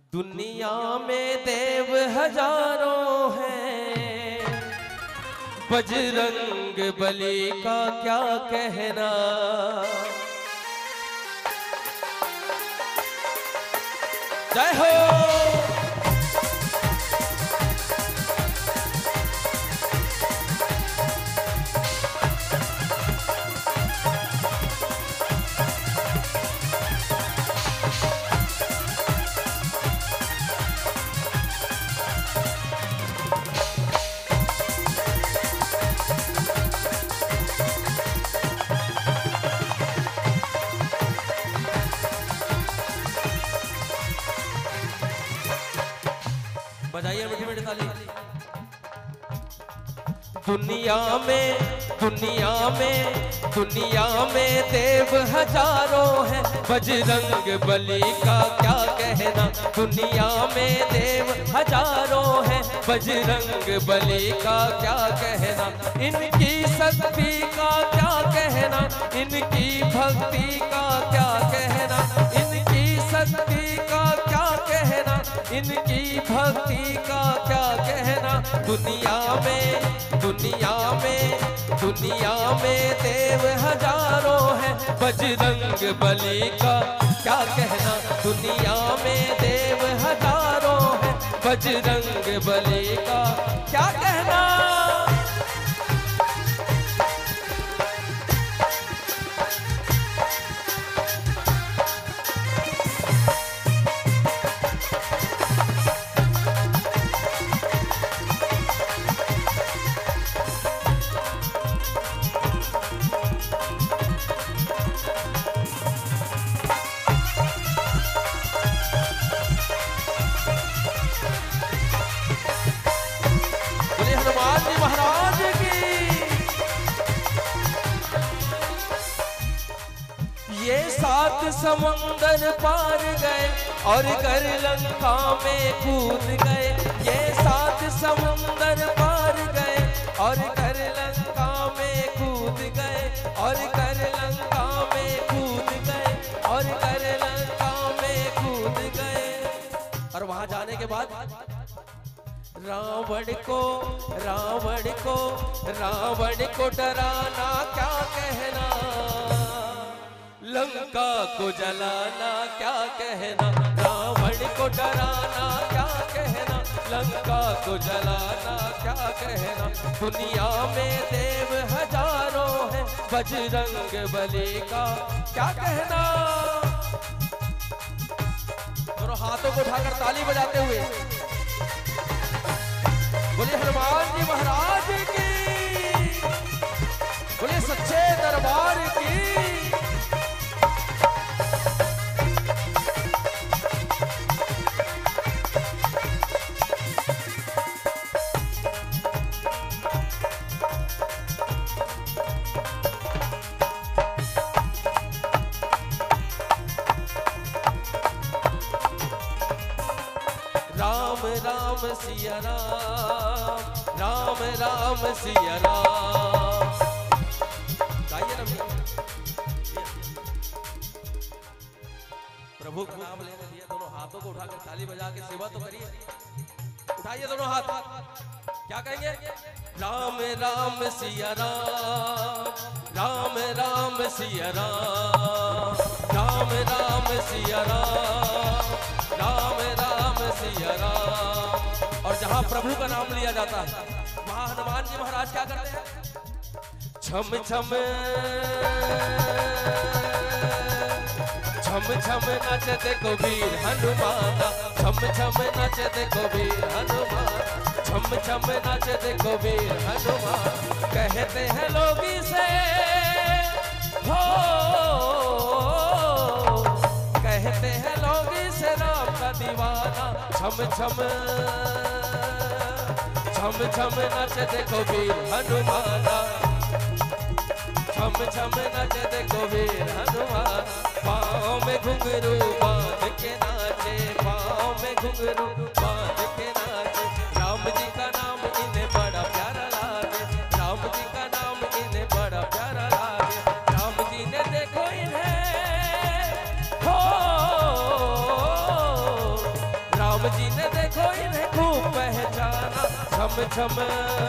दुनिया में देव हजारों हैं, बजरंग बली का क्या कहना। जय हो। बजाइए मीठी मीठी ताली। दुनिया में देव हजारों हैं, बजरंग बली का क्या कहना। दुनिया में देव हजारों हैं, बजरंग बली का क्या कहना। इनकी शक्ति का क्या कहना, इनकी भक्ति का क्या कहना। इनकी शक्ति का क्या कहना, इनकी भक्ति का क्या कहना। दुनिया में देव हजारों हैं, बजरंग बली का क्या कहना। दुनिया में देव हजारों हैं, बजरंग बली का क्या कहना। हनुमान जी महाराज की। ये 7 समंदर पार गए और कर लंका में कूद गए। ये 7 समंदर पार गए और कर लंका में कूद गए। और कर लंका में कूद गए। और कर लंका में कूद गए। और वहां जाने के बाद रावण को डराना क्या कहना। लंका को जलाना क्या कहना। रावण को डराना क्या कहना। लंका को जलाना क्या कहना। दुनिया में देव हजारों हैं, बजरंग बली का क्या कहना। दोनों हाथों को उठाकर ताली बजाते हुए बोले हनुमान जी महाराज की। बोले सच्चे दरबार की। राम राम सिया राम, राम राम सिया राम। गाइए ना प्रभु का नाम लेने दिया। दोनों हाथों को उठाकर ताली बजा के सेवा तो करिए। उठाइए दोनों हाथ। क्या कहेंगे। राम राम सिया राम, राम राम सिया राम। राम राम सिया राम, राम राम सिया राम। और जहां प्रभु का नाम लिया जाता है वहां हनुमान जी महाराज क्या करते हैं। छम छम छम छम नचते कबीर हनुमान। छम छम नचते कबीर हनुमान। छम छम नचते कबीर हनुमान। कहते हैं लोग इसे हो, कहते हैं लोग इसे राम का दीवाना। छम छम छम छम नचते कबीर हनुमान। छम छम नचते कबीर हनुमान। पाँव में घुंघरू बांध के नाचे। पाँव में घुंघरू बांध के नाचे। राम जी का नाम इन्हें बड़ा प्यारा लागे। राम जी का नाम इन्हें बड़ा प्यारा लागे। राम जी ने देखो इन्हें हो। राम जी ने देखो इन्हें खूब पहचाना। छम छम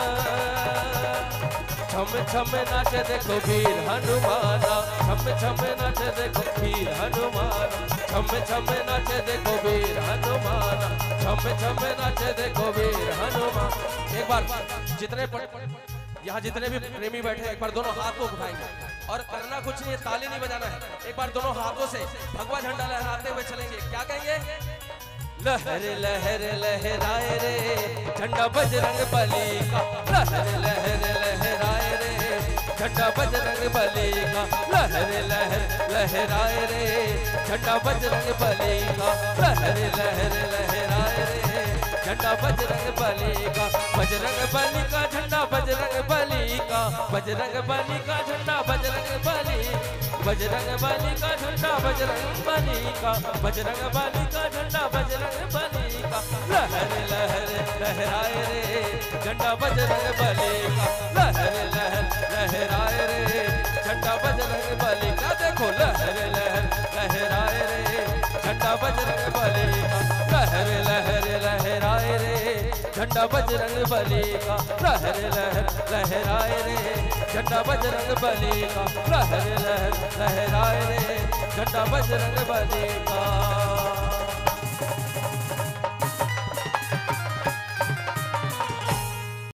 छम छम नाचे देखो वीर हनुमाना। छम छम नाचे देखो वीर हनुमाना। छम छम नाचे देखो वीर हनुमाना। छम छम नाचे देखो वीर हनुमान। एक बार जितने यहाँ जितने भी प्रेमी बैठे हैं एक बार दोनों हाथ को उठाएंगे और करना कुछ नहीं है, ताली नहीं बजाना है। एक बार दोनों हाथों से भगवा झंडा लहराते हुए चलेंगे। क्या कहेंगे? लहर लहर लहराए रे झंडा बजरंग बली का। लहर लहर लहराए रे झंडा बजरंग बली का। लहर लहर लहराए रे झंडा बजरंग बली का। लहर लहर लहराए रे झंडा बजरंग बली का। बजरंग बली का झंडा बजरंग बली का। बजरंग बली का झंडा बजरंग बली। बजरंग बली का झंडा बजरंग बली का। बजरंग बली का झंडा बजरंग बली का। लहर लहर लहराए रे झंडा बजरंग बली का। लहर लहर लहराए रे झंडा बजरंग बली का। देखो लहर लहर लहराए रे झंडा बजरंग बली का। लहर लहर लहराए रे झंडा बजरंग बली का। लहर लहर लहराए रे झंडा बजरंग बली का। लहर लहर लहराए रे झंडा बजरंग बली का।